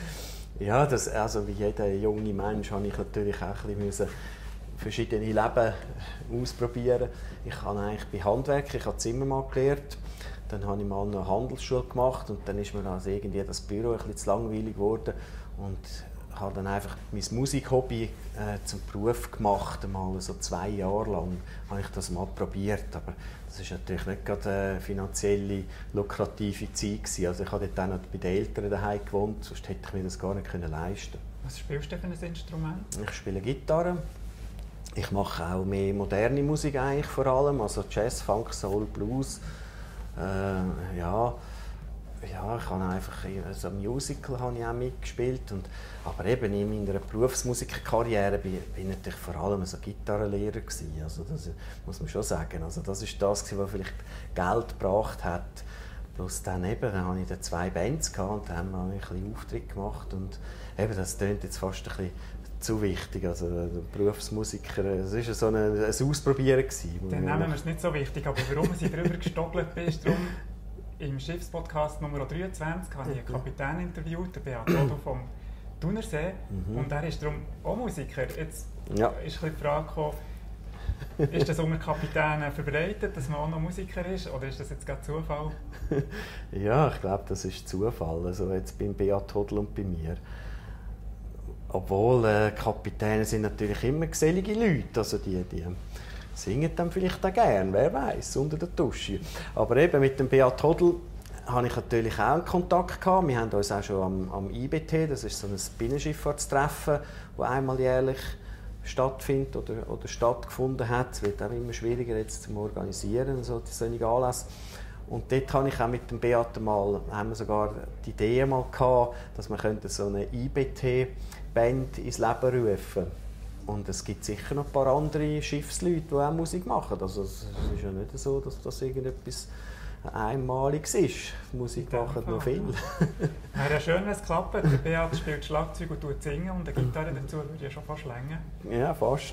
Ja, das, also wie jeder junge Mensch habe ich natürlich auch ein bisschen verschiedene Leben ausprobieren. Ich habe eigentlich bei Handwerk, ich habe Zimmermann gelernt. Dann habe ich mal eine Handelsschule gemacht und dann ist mir also irgendwie das Büro ein bisschen zu langweilig geworden und habe dann einfach mein Musikhobby äh, zum Beruf gemacht, mal so zwei Jahre lang habe ich das mal probiert, aber das ist natürlich nicht gerade eine finanzielle, lukrative Zeit gewesen. Also ich habe dort auch noch bei den Eltern daheim gewohnt, sonst hätte ich mir das gar nicht leisten können. Was spielst du für ein Instrument? Ich spiele Gitarre. Ich mache auch mehr moderne Musik eigentlich vor allem, also Jazz, Funk, Soul, Blues. Äh, ja, ja, ich habe einfach also ein Musical habe ich auch mitgespielt und, aber eben in meiner Berufsmusikerkarriere bin, bin ich natürlich vor allem so Gitarrenlehrer gewesen. Also das muss man schon sagen. Also das ist das, was vielleicht Geld gebracht hat. Plus dann eben, dann hatte ich dann zwei Bands gehabt und dann haben wir ein bisschen Auftritt gemacht und eben das klingt jetzt fast ein bisschen zu wichtig. Also der Berufsmusiker, es war so ein, ein Ausprobieren gewesen. Dann nehmen wir es nicht so wichtig, aber warum ich darüber gestolpert bin, ist darum, im Schiffspodcast Nummer dreiundzwanzig habe ich einen Kapitän interviewt, den Beat Odo vom Thunersee, mhm. und er ist darum auch Musiker. Jetzt ja. ist die Frage gekommen, ist das unter Kapitänen verbreitet, dass man auch noch Musiker ist, oder ist das jetzt gerade Zufall? Ja, ich glaube, das ist Zufall, also jetzt beim Beat Hodl und bei mir. Obwohl, äh, Kapitäne sind natürlich immer gesellige Leute, also die, die singen dann vielleicht auch gern, wer weiß, unter der Dusche. Aber eben mit dem Beat Hodl hatte ich natürlich auch einen Kontakt gehabt. Wir haben uns auch schon am, am I B T, das ist so ein Binnenschifffahrtstreffen, das einmal jährlich stattfindet oder, oder stattgefunden hat. Es wird auch immer schwieriger jetzt zu organisieren, so solche Anlässe. Und dort habe ich auch mit dem Beat mal, haben wir sogar die Idee mal gehabt, dass man so eine I B T-Band ins Leben rufen. Und es gibt sicher noch ein paar andere Schiffsleute, die auch Musik machen. Also es ist ja nicht so, dass das irgendetwas Einmaliges ist. Musik machen noch viel. Wäre ja schön, wenn es klappt. Der Beat spielt Schlagzeug und tut singen und eine Gitarre dazu würde ja schon fast länger. Ja, fast.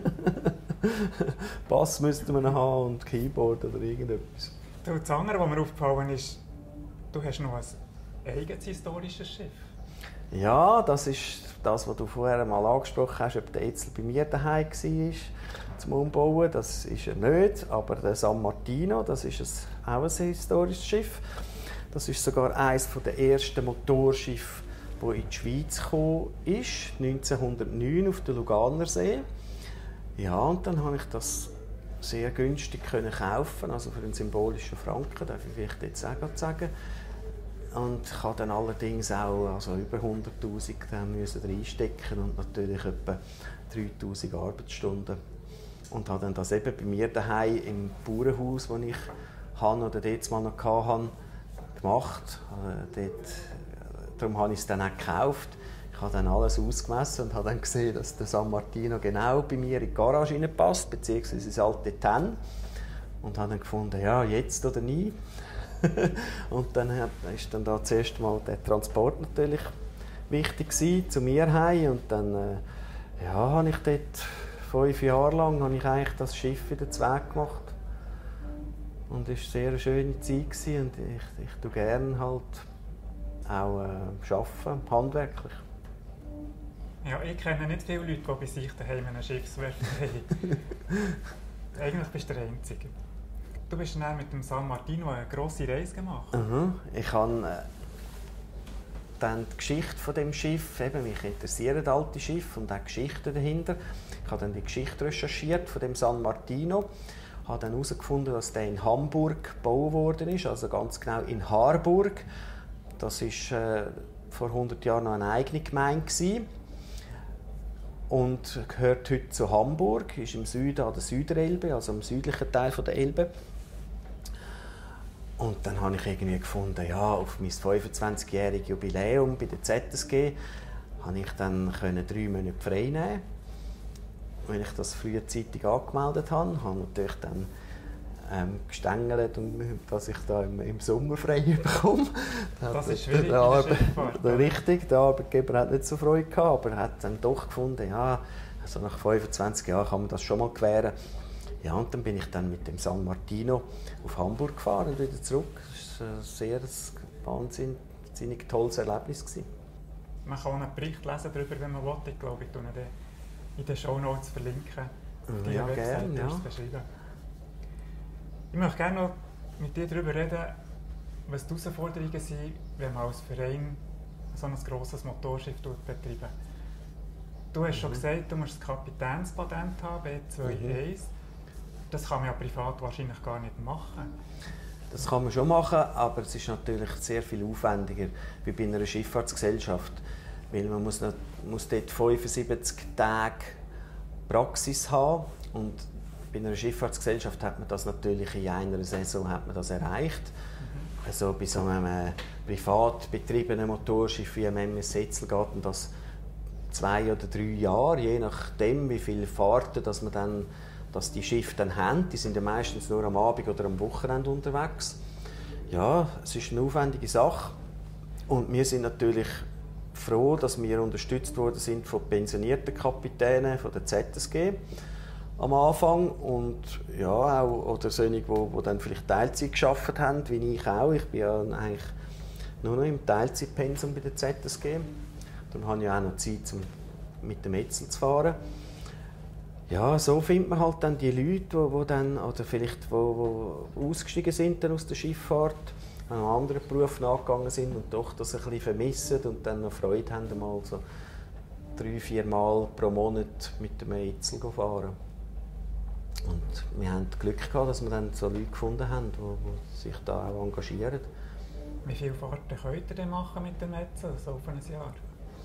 Bass müsste man haben und Keyboard oder irgendetwas. Du, das andere, was mir aufgefallen ist, du hast noch ein eigenes historisches Schiff. Ja, das ist das, was du vorher mal angesprochen hast, ob der Etzel bei mir daheim war zum Umbauen. Das ist er nicht, aber der San Martino, das ist ein, auch ein historisches Schiff. Das ist sogar eines der ersten Motorschiffe, das in die Schweiz gekommen ist, neunzehnhundertneun auf dem Luganersee. Ja, und dann habe ich das sehr günstig können kaufen, also für einen symbolischen Franken, darf ich vielleicht jetzt auch sagen. Und ich habe dann allerdings auch also über hunderttausend reinstecken und natürlich etwa dreitausend Arbeitsstunden. Und habe dann das eben bei mir daheim im Bauernhaus, das ich habe oder dort mal noch hatte, gemacht. Dort, darum habe ich es dann auch gekauft. Ich habe dann alles ausgemessen und habe dann gesehen, dass der San Martino genau bei mir in die Garage passt, beziehungsweise ins alte Ten. Und habe dann gefunden, ja, jetzt oder nie. Und dann ist dann da zuerst mal der Transport natürlich wichtig gewesen, zu mir heim. Und dann äh, ja, habe ich dort fünf Jahre lang habe ich eigentlich das Schiff wieder zu Weg gemacht. Und es war sehr eine schöne Zeit gewesen. Und ich, ich tue gerne halt auch äh, arbeiten, handwerklich. Ja, ich kenne nicht viele Leute, die bei sich daheim eine Schiffswerft haben. Eigentlich bist du der Einzige. Du bist dann mit dem San Martino eine grosse Reise gemacht. Mhm. Ich habe äh, dann die Geschichte von dem Schiff, eben, mich interessieren alte Schiffe und auch die Geschichte dahinter. Ich habe dann die Geschichte recherchiert von dem San Martino. Ich habe dann herausgefunden, dass der in Hamburg gebaut worden ist, also ganz genau in Harburg. Das war äh, vor hundert Jahren noch eine eigene Gemeinde gewesen. Und gehört heute zu Hamburg, ist im Süden an der Süderelbe, also im südlichen Teil der Elbe. Und dann habe ich irgendwie gefunden, ja, auf mein fünfundzwanzigjähriges Jubiläum bei der Z S G konnte ich dann drei Monate frei nehmen. Wenn ich das frühzeitig angemeldet habe, habe ich natürlich dann ähm, gestängelt, dass ich da im, im Sommer frei bekomme. Das ist schwierig. Der, Arbeit, der, richtig, der Arbeitgeber hat nicht so Freude gehabt, aber er hat dann doch gefunden, ja, also nach fünfundzwanzig Jahren kann man das schon mal gewähren. Ja, und dann bin ich dann mit dem San Martino auf Hamburg gefahren und wieder zurück. Das war ein sehr wahnsinnig tolles Erlebnis gewesen. Man kann auch einen Bericht lesen darüber, wenn man will. Ich glaube, ich tue ihn in den Shownotes verlinken. Die ja, gerne, ja. Ich möchte gerne noch mit dir darüber reden, was die Herausforderungen sind, wenn man als Verein so ein grosses Motorschiff betreibt. Du hast schon mhm. gesagt, du musst das Kapitänspatent haben, B zwei eins. Mhm. Das kann man ja privat wahrscheinlich gar nicht machen. Das kann man schon machen, aber es ist natürlich sehr viel aufwendiger wie bei einer Schifffahrtsgesellschaft. Weil man muss, nicht, muss dort fünfundsiebzig Tage Praxis haben und bei einer Schifffahrtsgesellschaft hat man das natürlich in einer Saison hat man das erreicht. Mhm. Also bei so einem äh, privat betriebenen Motorschiff wie einem M S Etzel geht das zwei oder drei Jahre, je nachdem wie viele Fahrten dass man dann dass die Schiffe dann haben. Die sind ja meistens nur am Abend oder am Wochenende unterwegs. Ja, es ist eine aufwendige Sache. Und wir sind natürlich froh, dass wir unterstützt worden sind von pensionierten Kapitänen von der Z S G am Anfang. Und ja, auch oder solche, die, die dann vielleicht Teilzeit gearbeitet haben, wie ich auch. Ich bin ja eigentlich nur noch im Teilzeitpensum bei der Z S G. Dann habe ich auch noch Zeit, um mit dem Etzel zu fahren. Ja, so findet man halt dann die Leute, die, die dann, oder vielleicht wo, wo ausgestiegen sind dann aus der Schifffahrt, einen anderen Beruf nachgegangen sind und doch das ein bisschen vermissen und dann noch Freude haben, mal so drei, vier Mal pro Monat mit dem Etzel zu fahren. Und wir haben Glück gehabt, dass wir dann so Leute gefunden haben, die, die sich da auch engagieren. Wie viele Fahrten könnt ihr denn machen mit dem Etzel, so auf ein Jahr?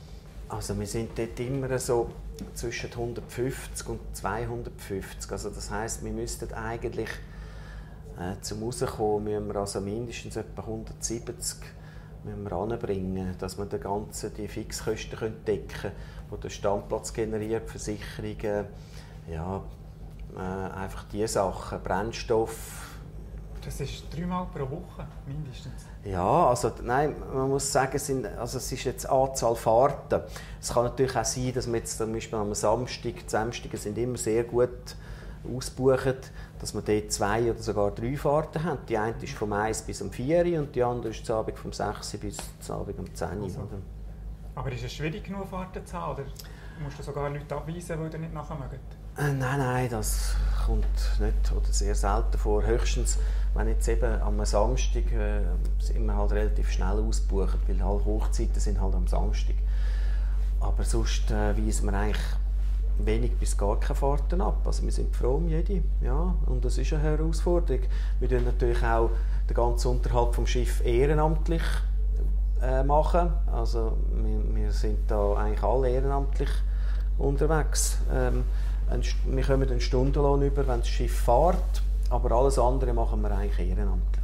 Also wir sind dort immer so zwischen hundertfünfzig und zweihundertfünfzig. Also das heisst, wir müssten eigentlich äh, zum Rauskommen, müssen wir also mindestens etwa hundertsiebzig müssen wir anbringen, dass wir die ganzen die Fixkosten decken können, die der Standplatz generiert, Versicherungen, ja, äh, einfach diese Sachen, Brennstoff. Das ist dreimal pro Woche, mindestens? Ja, also nein, man muss sagen, es, sind, also es ist jetzt Anzahl Fahrten. Es kann natürlich auch sein, dass wir jetzt zum Beispiel am Samstag, die Samstage sind immer sehr gut ausgebucht, dass wir dort zwei oder sogar drei Fahrten haben. Die eine ist vom eins bis um vier und die andere ist am Abend vom sechs bis zum Abend um zehn. Also. Aber ist es schwierig genug, Fahrten zu haben? Oder musst du sogar Leute abweisen, die ihr nicht nachher mögen? Äh, nein, nein, das kommt nicht oder sehr selten vor. Höchstens, wenn jetzt eben am Samstag äh, sind wir halt relativ schnell ausgebucht, weil halt Hochzeiten sind halt am Samstag. Aber sonst äh, weisen wir eigentlich wenig bis gar keine Fahrten ab. Also wir sind froh um jede. Ja, und das ist eine Herausforderung. Wir tun natürlich auch den ganzen Unterhalt vom Schiff ehrenamtlich äh, machen. Also wir, wir sind da eigentlich alle ehrenamtlich unterwegs. Ähm, wir kommen einen Stundenlohn über, wenn das Schiff fährt, aber alles andere machen wir eigentlich ehrenamtlich.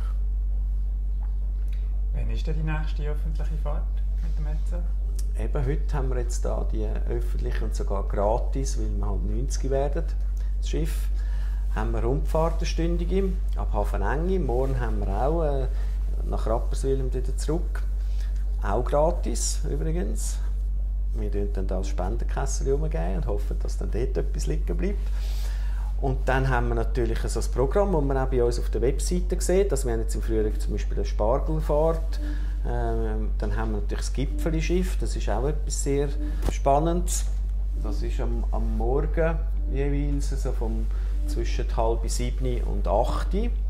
Wann ist denn die nächste öffentliche Fahrt mit dem Etzel? Eben heute haben wir jetzt da die öffentliche und sogar gratis, weil wir halt neunzig werden, das Schiff. Haben wir Rundfahrtenstündige ab Hafenenge. Morgen haben wir auch äh, nach Rapperswil und wieder zurück. Auch gratis übrigens. Wir geben dann das Spendenkessel umgeben und hoffen, dass dann dort etwas liegen bleibt. Und dann haben wir natürlich so ein Programm, das man auch bei uns auf der Webseite sieht. Also wir haben jetzt im Frühling zum Beispiel eine Spargelfahrt. Ähm, dann haben wir natürlich das Gipfeli-Schiff. Das ist auch etwas sehr Spannendes. Das ist am, am Morgen jeweils so vom zwischen halb sieben und acht.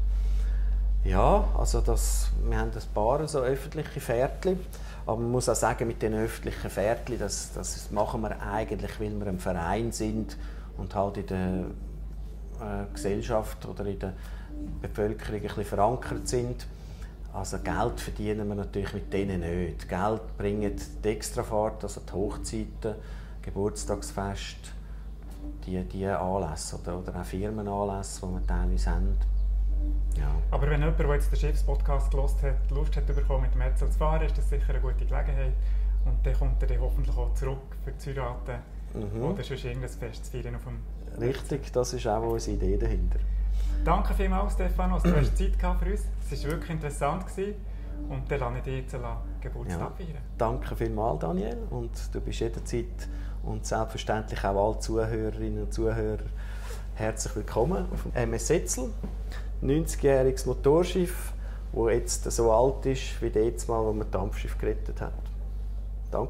Ja, also das, wir haben ein paar so öffentliche Fährtchen. Aber man muss auch sagen, mit den öffentlichen Fährtchen, das, das machen wir eigentlich, weil wir ein Verein sind und halt in der äh, Gesellschaft oder in der Bevölkerung ein bisschen verankert sind. Also Geld verdienen wir natürlich mit denen nicht. Geld bringen die Extrafahrt, also die Hochzeiten, Geburtstagsfest, die, die Anlässe oder, oder auch Firmenanlässe, die wir teilweise haben. Ja. Aber wenn jemand, der jetzt den Schiffspodcast gehört hat, Lust hat bekommen, mit dem Etzel zu fahren, ist das sicher eine gute Gelegenheit. Und dann kommt er dann hoffentlich auch zurück für zu heiraten mhm. oder sonst irgendein Fest zu feiern auf dem Richtig, das ist auch unsere Idee dahinter. Danke vielmals, Stefano, du hast Zeit gehabt für uns. Es war wirklich interessant. Und dann lasse ich dich jetzt Geburtstag ja. feiern. Danke vielmals, Daniel. Und du bist jederzeit und selbstverständlich auch alle Zuhörerinnen und Zuhörer herzlich willkommen auf dem M S Etzel. neunzigjähriges Motorschiff, das jetzt so alt ist wie das Mal, wo man das Dampfschiff gerettet hat. Danke.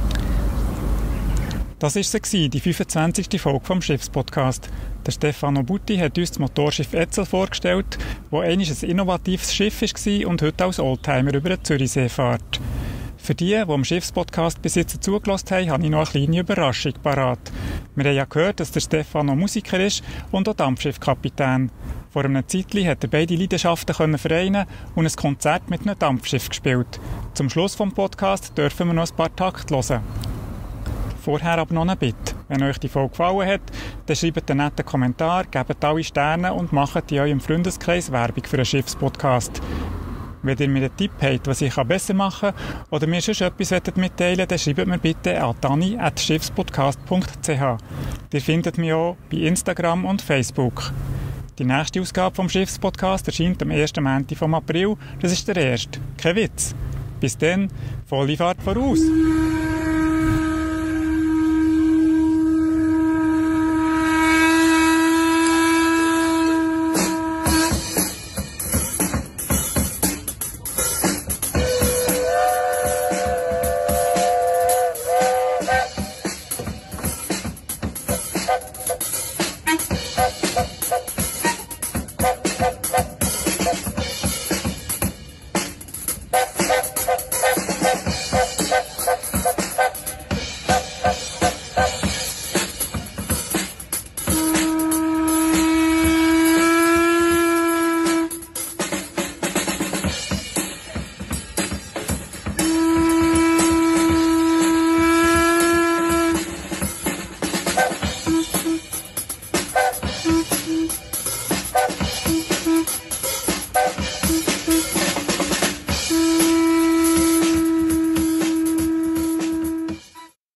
Das war sie, die fünfundzwanzigste Folge vom Schiffspodcast. Der Stefano Butti hat uns das Motorschiff Etzel vorgestellt, das einmal ein innovatives Schiff war und heute als Oldtimer über den Zürichsee fährt. Für die, die am Schiffspodcast bis jetzt zugelassen haben, habe ich noch eine kleine Überraschung parat. Wir haben ja gehört, dass der Stefano Musiker ist und auch Dampfschiffkapitän. Vor einem Zeitchen hat er beide Leidenschaften vereinen und ein Konzert mit einem Dampfschiff gespielt. Zum Schluss des Podcasts dürfen wir noch ein paar Takte hören. Vorher aber noch ein Bitte. Wenn euch die Folge gefallen hat, dann schreibt einen netten Kommentar, gebt alle Sterne und macht in eurem Freundeskreis Werbung für einen Schiffspodcast. Wenn ihr mir einen Tipp habt, was ich besser machen kann oder mir sonst etwas mitteilen wollt, dann schreibt mir bitte an dani at schiffspodcast punkt c h. Ihr findet mich auch bei Instagram und Facebook. Die nächste Ausgabe vom Schiffspodcast erscheint am ersten Montag vom April. Das ist der erste. Kein Witz. Bis dann, volle Fahrt voraus!